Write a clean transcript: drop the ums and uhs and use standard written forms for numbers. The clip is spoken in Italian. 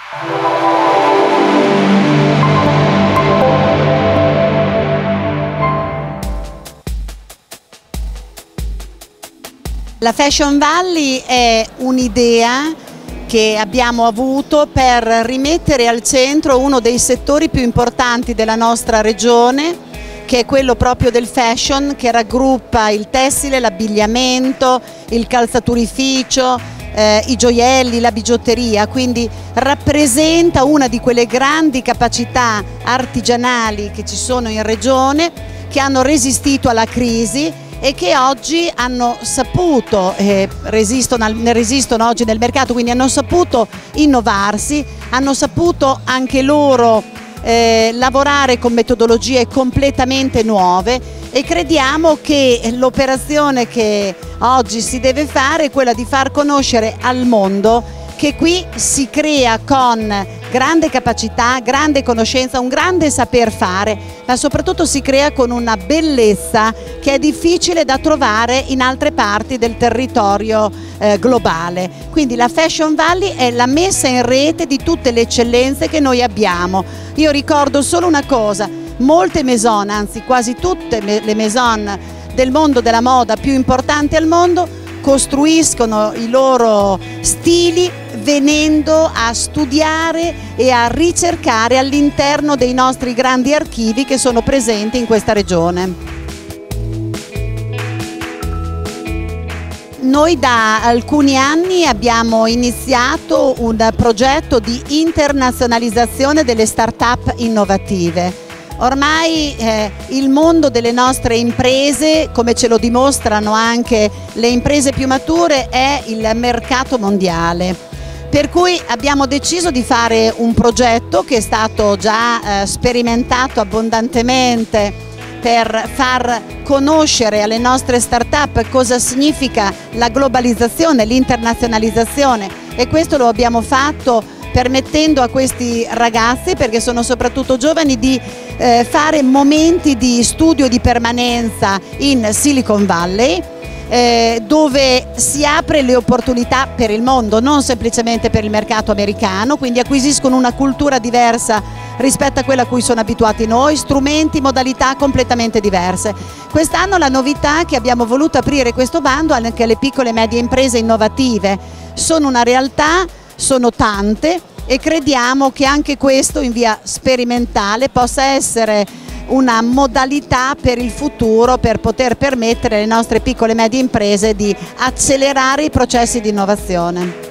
La Fashion Valley è un'idea che abbiamo avuto per rimettere al centro uno dei settori più importanti della nostra regione, che è quello proprio del fashion, che raggruppa il tessile, l'abbigliamento, il calzaturificio, i gioielli, la bigiotteria, quindi rappresenta una di quelle grandi capacità artigianali che ci sono in regione, che hanno resistito alla crisi e che oggi hanno saputo, resistono oggi nel mercato, quindi hanno saputo innovarsi, hanno saputo anche loro lavorare con metodologie completamente nuove, e crediamo che l'operazione che oggi si deve fare è quella di far conoscere al mondo che qui si crea con grande capacità, grande conoscenza, un grande saper fare, ma soprattutto si crea con una bellezza che è difficile da trovare in altre parti del territorio globale. Quindi la Fashion Valley è la messa in rete di tutte le eccellenze che noi abbiamo. Io ricordo solo una cosa: molte maison, anzi quasi tutte le maison del mondo della moda più importanti al mondo, costruiscono i loro stili venendo a studiare e a ricercare all'interno dei nostri grandi archivi che sono presenti in questa regione. Noi da alcuni anni abbiamo iniziato un progetto di internazionalizzazione delle start-up innovative. Ormai il mondo delle nostre imprese, come ce lo dimostrano anche le imprese più mature, è il mercato mondiale. Per cui abbiamo deciso di fare un progetto che è stato già sperimentato abbondantemente per far conoscere alle nostre start-up cosa significa la globalizzazione, l'internazionalizzazione, e questo lo abbiamo fatto permettendo a questi ragazzi, perché sono soprattutto giovani, di fare momenti di studio e di permanenza in Silicon Valley, dove si apre le opportunità per il mondo, non semplicemente per il mercato americano, quindi acquisiscono una cultura diversa rispetto a quella a cui sono abituati noi, strumenti, modalità completamente diverse. Quest'anno la novità è che abbiamo voluto aprire questo bando anche alle piccole e medie imprese innovative. Sono una realtà, sono tante, e crediamo che anche questo in via sperimentale possa essere una modalità per il futuro, per poter permettere alle nostre piccole e medie imprese di accelerare i processi di innovazione.